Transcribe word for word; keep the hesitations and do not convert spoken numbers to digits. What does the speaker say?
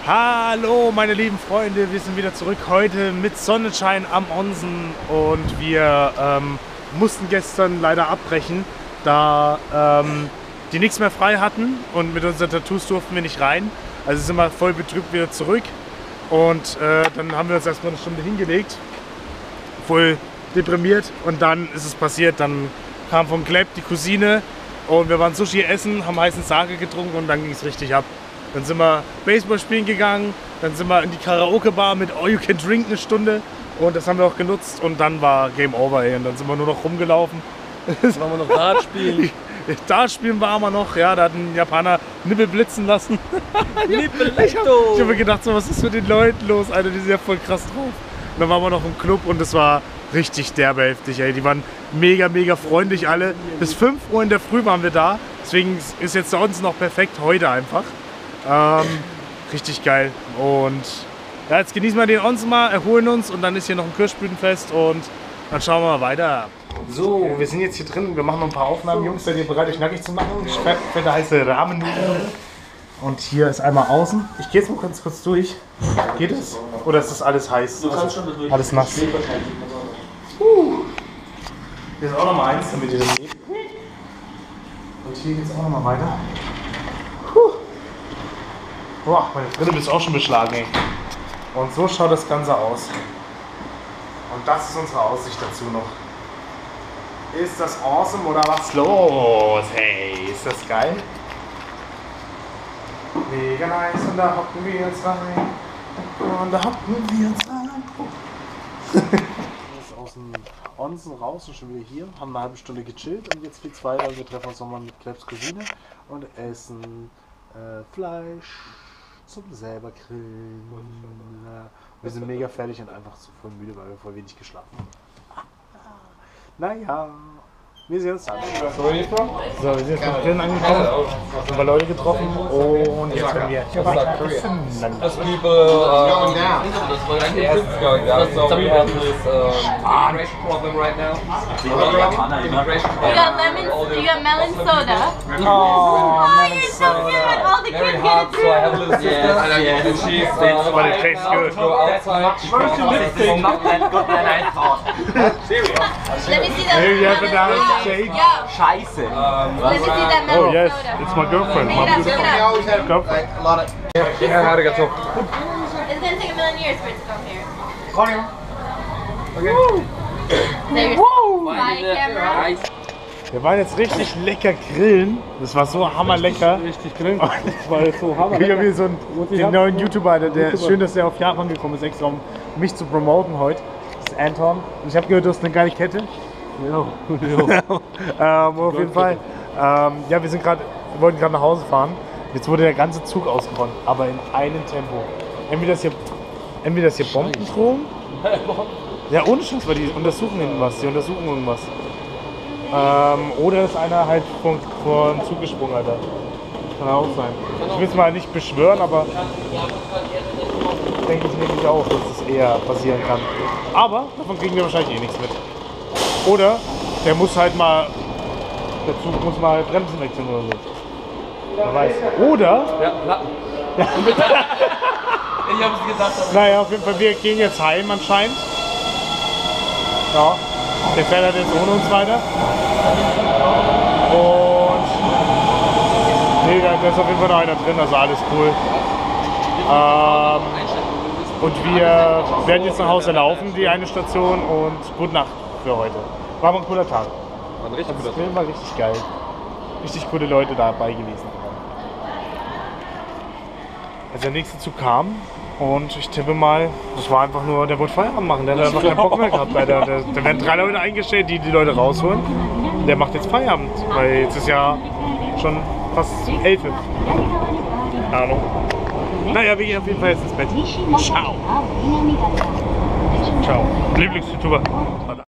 Hallo meine lieben Freunde, wir sind wieder zurück heute mit Sonnenschein am Onsen und wir ähm, mussten gestern leider abbrechen, da ähm, die nichts mehr frei hatten und mit unseren Tattoos durften wir nicht rein. Also sind wir voll betrübt wieder zurück und äh, dann haben wir uns erstmal eine Stunde hingelegt, voll deprimiert, und dann ist es passiert, dann kam von Klepp die Cousine und wir waren Sushi essen, haben heißen Sake getrunken und dann ging es richtig ab. Dann sind wir Baseball spielen gegangen, dann sind wir in die Karaoke-Bar mit All You Can Drink eine Stunde und das haben wir auch genutzt und dann war Game Over, ey. Und dann sind wir nur noch rumgelaufen. Dann waren wir noch Dart spielen. Dart spielen waren wir noch, ja, da hat ein Japaner Nippel blitzen lassen. Nippel ich habe hab mir gedacht, so, was ist mit den Leuten los, Alter, die sind ja voll krass drauf. Und dann waren wir noch im Club und es war richtig derbe heftig, ey. Die waren mega, mega freundlich alle. Bis fünf Uhr in der Früh waren wir da, deswegen ist jetzt sonst noch perfekt heute einfach. Ähm, richtig geil. Und ja, jetzt genießen wir den Onsen mal, erholen uns und dann ist hier noch ein Kirschblütenfest und dann schauen wir mal weiter. So, wir sind jetzt hier drin, wir machen noch ein paar Aufnahmen. Jungs, seid ihr bereit, euch nackig zu machen? Fette heiße Ramen. Und hier ist einmal außen. Ich gehe jetzt mal kurz, kurz durch. Geht es? Oder ist das alles heiß? Du kannst schon durch. Alles nass. Uh. Hier ist auch noch mal eins, damit ihr das seht. Und hier geht es auch noch mal weiter. Puh. Boah, meine Brille ist auch schon beschlagen, ey. Und so schaut das Ganze aus. Und das ist unsere Aussicht dazu noch. Ist das awesome oder was los? Hey, ist das geil? Mega nice, und da hocken wir uns rein. Und da hocken wir uns rein. Jetzt aus dem Onsen raus und schon wieder hier. Haben eine halbe Stunde gechillt und jetzt geht's weiter. Wir treffen uns nochmal mit Krebs Cousine und essen äh, Fleisch zum selber grillen. Wir sind mega fertig und einfach zu voll müde, weil wir voll wenig geschlafen haben. Naja, wir sehen uns dann. So, wir sind jetzt beim Grillen angekommen, haben wir Leute getroffen und jetzt werden wir hier weiter essen. As people uh, going down. Yes, it's going down. So we have this um, immigration problem right now. Immigration problem. You got lemon, you got melon soda. Oh, melon You're so soda. good. All the Very kids hot, get so I it have a too. little sister, Yes, and she's uh, But it tastes good. to go outside. Not that good than I thought. Let me see that Hey, you have melon a nice soda. shake? Yeah. Scheiße. Um, Let me see that Oh melon yes, soda. it's my girlfriend. Pick it My up, pick beautiful it up. always have girlfriend. like a lot of. yeah, arigato. It's gonna take a million years for it to come here. Okay. There you go. Bye, camera. Wir waren jetzt richtig lecker grillen. Das war so hammerlecker. Richtig grillen. Das war jetzt so hammer. Ich habe hier so einen den neuen YouTuber, der, der schön, dass der auf Japan gekommen ist, extra um mich zu promoten heute. Das ist Anton. Und ich habe gehört, du hast eine geile Kette. Ja, ähm, auf jeden Fall. Ähm, ja, wir sind gerade, wir wollten gerade nach Hause fahren. Jetzt wurde der ganze Zug ausgeräumt, aber in einem Tempo. Entweder ist hier, entweder ist hier Bombendrohung. Ja, ohne Scheiß, weil die untersuchen irgendwas. Die untersuchen irgendwas. Ähm, oder ist einer halt von, von Zug gesprungen, Alter. Kann auch sein. Ich will es mal nicht beschwören, aber denke ich nämlich auch, dass es eher passieren kann. Aber davon kriegen wir wahrscheinlich eh nichts mit. Oder der muss halt mal, der Zug muss mal Bremsen wechseln oder so. Wer weiß. Oder, Ja, Latten. Ich hab's gedacht. naja, auf jeden Fall, wir gehen jetzt heim anscheinend. Ja, der fährt halt jetzt ohne uns weiter. Und nee, da da ist auf jeden Fall noch einer drin, also alles cool. Ähm, und wir werden jetzt nach Hause laufen, die eine Station, und gute Nacht für heute. War mal ein cooler Tag. War ein richtig Das guter Film war richtig geil. Richtig coole Leute dabei gewesen. Als der nächste Zug kam und ich tippe mal, das war einfach nur, der wollte Feierabend machen, der hat einfach keinen Bock mehr gehabt. Alter. Der, da werden drei Leute eingestellt, die die Leute rausholen. Der macht jetzt Feierabend, weil jetzt ist ja schon fast elf. Keine Ahnung. Naja, wir gehen auf jeden Fall jetzt ins Bett. Ciao. Ciao. Lieblings-YouTuber.